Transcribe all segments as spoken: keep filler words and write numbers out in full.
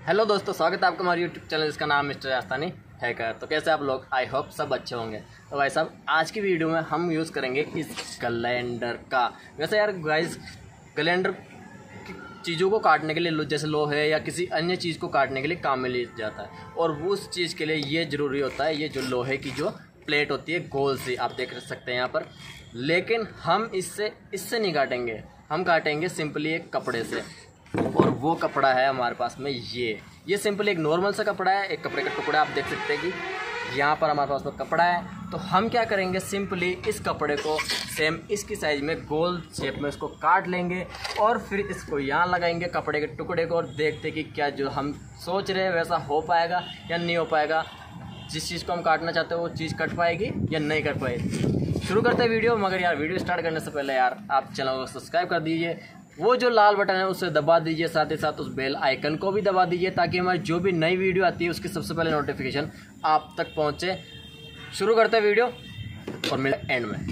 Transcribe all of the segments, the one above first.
Hello दोस्तों, स्वागत है आपका हमारे यूट्यूब चैनल जिसका नाम मिस्टर राजस्थानी हैकर। तो कैसे आप लोग? आई होप सब अच्छे होंगे। तो भाई साहब, आज की वीडियो में हम यूज़ करेंगे इस कैलेंडर का। वैसे यार गाइस, कैलेंडर चीज़ों को काटने के लिए, जैसे लोहे या किसी अन्य चीज़ को काटने के लिए काम में लिया जाता है, और वो उस चीज़ के लिए ये ज़रूरी होता है, ये जो लोहे की जो प्लेट होती है गोल सी, आप देख सकते हैं यहाँ पर। लेकिन हम इससे इससे नहीं काटेंगे, हम काटेंगे सिंपली एक कपड़े से, और वो कपड़ा है हमारे पास में ये ये सिंपल एक नॉर्मल सा कपड़ा है, एक कपड़े का टुकड़ा। आप देख सकते हैं कि यहाँ पर हमारे पास में कपड़ा है। तो हम क्या करेंगे, सिंपली इस कपड़े को सेम इसकी साइज़ में गोल शेप में इसको काट लेंगे, और फिर इसको यहाँ लगाएंगे कपड़े के टुकड़े को, और देखते कि क्या जो हम सोच रहे हैं वैसा हो पाएगा या नहीं हो पाएगा। जिस चीज़ को हम काटना चाहते हैं वो चीज़ कट पाएगी या नहीं कट पाएगी। शुरू करते हैं वीडियो। मगर यार वीडियो स्टार्ट करने से पहले यार आप चैनल को सब्सक्राइब कर दीजिए, वो जो लाल बटन है उसे दबा दीजिए, साथ ही साथ उस बेल आइकन को भी दबा दीजिए, ताकि हमारी जो भी नई वीडियो आती है उसकी सबसे पहले नोटिफिकेशन आप तक पहुंचे। शुरू करते हैं वीडियो और मिलते एंड में।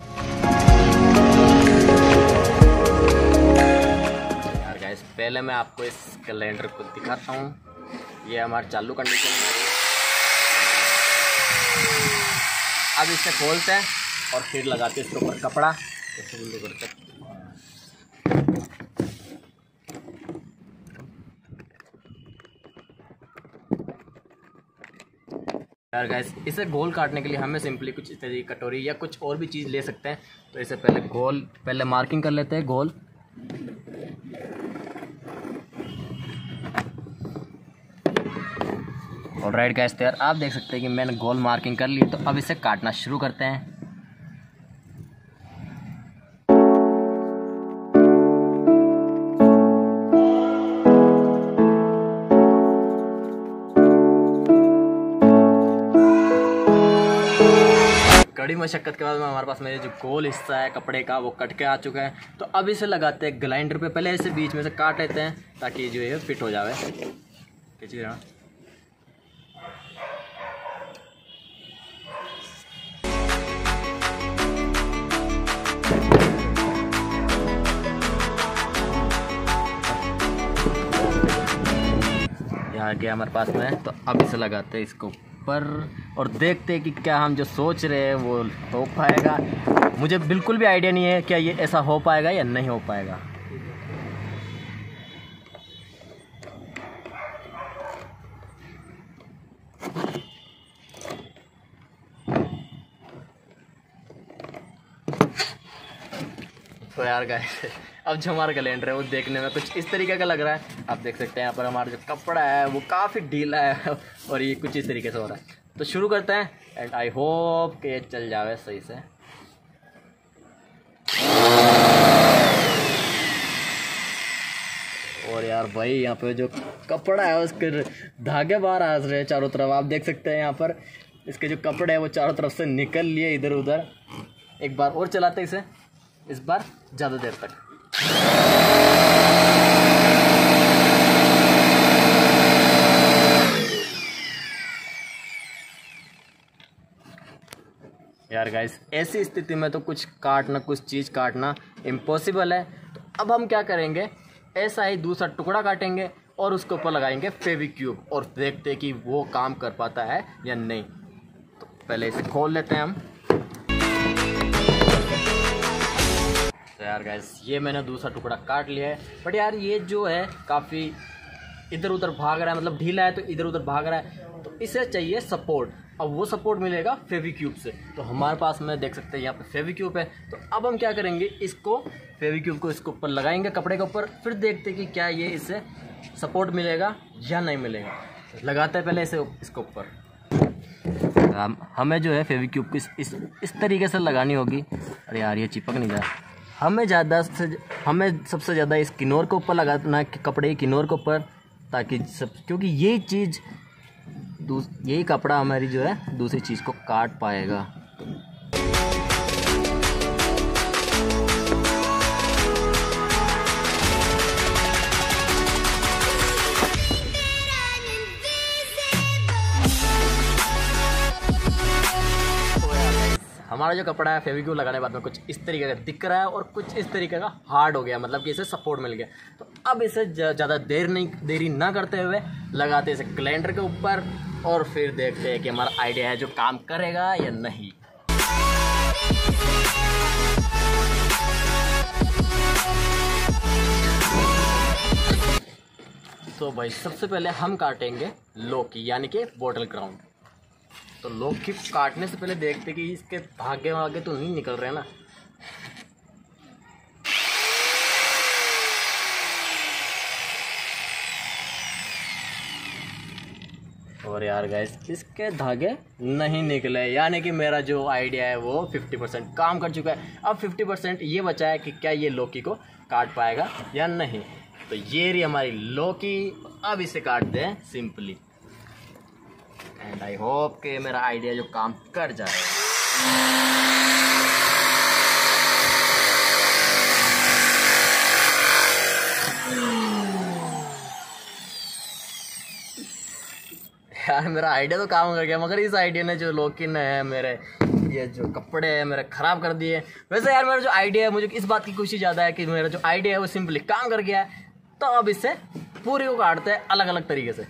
यार गाइस, पहले मैं आपको इस कैलेंडर को दिखाता हूँ। ये हमारे चालू कंडीशन में है। अब इसे खोलते हैं और फिर लगाते हैं इसके ऊपर कपड़ा। जैसे बिल्कुल करते हैं। यार गाइस, इसे गोल काटने के लिए हमें सिंपली कुछ इस तरीके की कटोरी या कुछ और भी चीज़ ले सकते हैं। तो इसे पहले गोल पहले मार्किंग कर लेते हैं गोल। ऑलराइट गाइस, तो यार आप देख सकते हैं कि मैंने गोल मार्किंग कर ली। तो अब इसे काटना शुरू करते हैं। बड़ी मशक्क़त के बाद में हमारे पास में जो गोल हिस्सा है कपड़े का वो कट के आ चुका है। तो अब इसे लगाते हैं ग्राइंडर पे। पहले इसे बीच में से काट लेते हैं ताकि जो है फिट हो जाए। खींचिए ना। यहाँ गया हमारे पास में। तो अब इसे लगाते हैं इसको पर, और देखते हैं कि क्या हम जो सोच रहे हैं वो हो पाएगा। मुझे बिल्कुल भी आइडिया नहीं है क्या ये ऐसा हो पाएगा या नहीं हो पाएगा। तो यार गाइस, अब जो हमारा कैलेंडर है वो देखने में कुछ इस तरीके का लग रहा है। आप देख सकते हैं यहाँ पर हमारा जो कपड़ा है वो काफ़ी ढीला है, और ये कुछ इस तरीके से हो रहा है। तो शुरू करते हैं, एंड आई होप कि ये चल जावे सही से। और यार भाई, यहाँ पे जो कपड़ा है उसके धागे बाहर आ रहे हैं चारों तरफ। आप देख सकते हैं यहाँ पर इसके जो कपड़े हैं वो चारों तरफ से निकल लिए इधर उधर। एक बार और चलाते इसे, इस बार ज़्यादा देर तक। यार गाइस, ऐसी स्थिति में तो कुछ काटना, कुछ चीज़ काटना इम्पॉसिबल है। तो अब हम क्या करेंगे, ऐसा ही दूसरा टुकड़ा काटेंगे और उसके ऊपर लगाएंगे फेविक्यूब, और देखते हैं कि वो काम कर पाता है या नहीं। तो पहले इसे खोल लेते हैं हम। तो यार गाइस, ये मैंने दूसरा टुकड़ा काट लिया है। बट यार ये जो है काफ़ी इधर उधर भाग रहा है, मतलब ढीला है तो इधर उधर भाग रहा है। तो इसे चाहिए सपोर्ट। अब वो सपोर्ट मिलेगा फेविक्यूब से। तो हमारे पास में देख सकते हैं यहाँ पे फेविक्यूब है। तो अब हम क्या करेंगे, इसको फेविक्यूब को इसके ऊपर लगाएंगे कपड़े के ऊपर, फिर देखते हैं कि क्या ये इससे सपोर्ट मिलेगा या नहीं मिलेगा। लगाते हैं पहले इसे इसके ऊपर। हम हमें जो है फेविक्यूब को इस, इस इस तरीके से लगानी होगी। अरे यार, ये चिपक नहीं जाए। हमें ज़्यादा से हमें सबसे ज़्यादा इस किनोर के ऊपर लगाना है, कपड़े की किनोर के ऊपर, ताकि सब, क्योंकि ये चीज़ यही कपड़ा हमारी जो है दूसरी चीज़ को काट पाएगा। हमारा जो कपड़ा है फेविक्विक लगाने के बाद में कुछ इस तरीके का दिख रहा है और कुछ इस तरीके का हार्ड हो गया, मतलब कि इसे सपोर्ट मिल गया। तो अब इसे ज़्यादा देर नहीं देरी ना करते हुए लगाते इसे ग्लाइंडर के ऊपर और फिर देखते हैं कि हमारा आइडिया है जो काम करेगा या नहीं। तो भाई सबसे पहले हम काटेंगे लौकी यानी कि बॉटल ग्राउंड। तो लौकी काटने से पहले देखते कि इसके धागे वागे तो नहीं निकल रहे ना। और यार गाइस इसके धागे नहीं निकले, यानी कि मेरा जो आइडिया है वो फिफ्टी परसेंट काम कर चुका है। अब फिफ्टी परसेंट ये बचा है कि क्या ये लौकी को काट पाएगा या नहीं। तो ये रही हमारी लौकी, अब इसे काट दें सिंपली एंड आई होप कि मेरा आइडिया जो काम कर जाए। यार मेरा आइडिया तो काम कर गया, मगर इस आइडिया ने जो लौकी ने है मेरे ये जो कपड़े हैं मेरे ख़राब कर दिए। वैसे यार मेरा जो आइडिया है, मुझे इस बात की खुशी ज़्यादा है कि मेरा जो आइडिया है वो सिंपली काम कर गया है। तो अब इससे पूरी को काटते हैं अलग अलग तरीके से।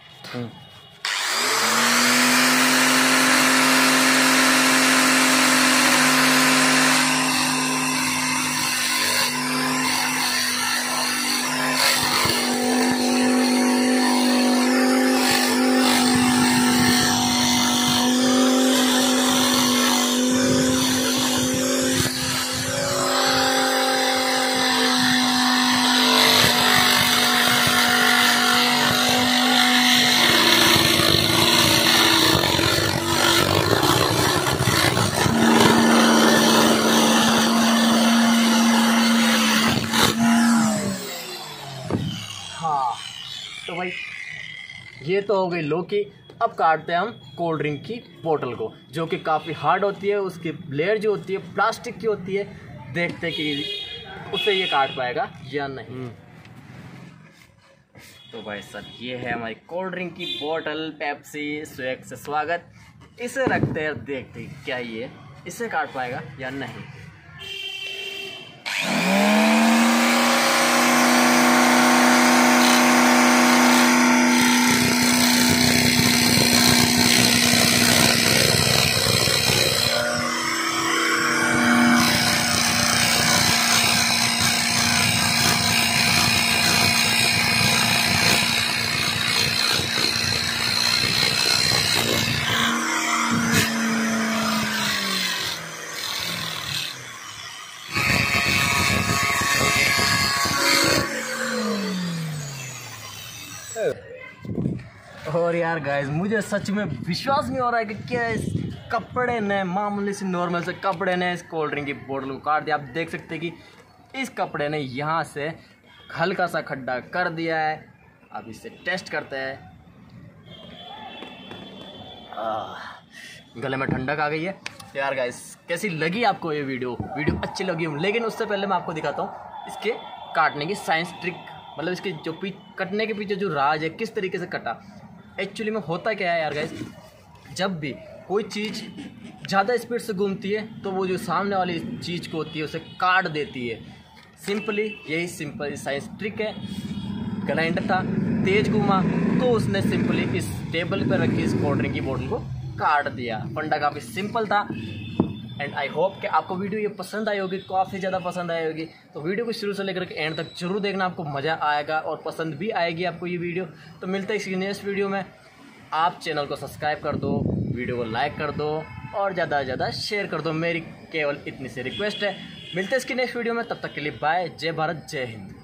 तो भाई ये तो हो गई लौकी। अब काटते हैं हम कोल्ड ड्रिंक की बोतल को, जो कि काफ़ी हार्ड होती है, उसकी लेयर जो होती है प्लास्टिक की होती है। देखते कि उसे ये काट पाएगा या नहीं। तो भाई सर ये है हमारी कोल्ड ड्रिंक की बोतल पेप्सी स्वैग से स्वागत। इसे रखते हैं, देखते हैं क्या ये इसे काट पाएगा या नहीं। और यार गाइस मुझे सच में विश्वास नहीं हो रहा है कि क्या इस कपड़े ने, मामूली से नॉर्मल से कपड़े ने इस कोल्ड ड्रिंक की बोतल को काट दिया। आप देख सकते हैं कि इस कपड़े ने यहाँ से हल्का सा खड्डा कर दिया है। अब इसे टेस्ट करते हैं। गले में ठंडक आ गई है। यार गाइस कैसी लगी आपको ये वीडियो? वीडियो अच्छी लगी हो, लेकिन उससे पहले मैं आपको दिखाता हूँ इसके काटने की साइंस ट्रिक, मतलब इसके जो पी कटने के पीछे जो राज है, किस तरीके से कटा। एक्चुअली में होता क्या है यार गाइस, जब भी कोई चीज़ ज़्यादा स्पीड से घूमती है तो वो जो सामने वाली चीज़ को होती है उसे काट देती है। सिंपली यही सिंपल साइंस ट्रिक है। ग्राइंडर था, तेज घूमा तो उसने सिंपली इस टेबल पर रखी इस कोल्ड ड्रिंक की बोतल को काट दिया। फंडा काफ़ी सिंपल था एंड आई होप कि आपको वीडियो ये पसंद आई होगी, काफ़ी ज़्यादा पसंद आई होगी। तो वीडियो को शुरू से लेकर के एंड तक जरूर देखना, आपको मज़ा आएगा और पसंद भी आएगी आपको ये वीडियो। तो मिलते हैं इसी नेक्स्ट वीडियो में। आप चैनल को सब्सक्राइब कर दो, वीडियो को लाइक कर दो और ज़्यादा से ज़्यादा शेयर कर दो। मेरी केवल इतनी सी रिक्वेस्ट है। मिलते हैं इसकी नेक्स्ट वीडियो में, तब तक के लिए बाय। जय भारत, जय हिंद।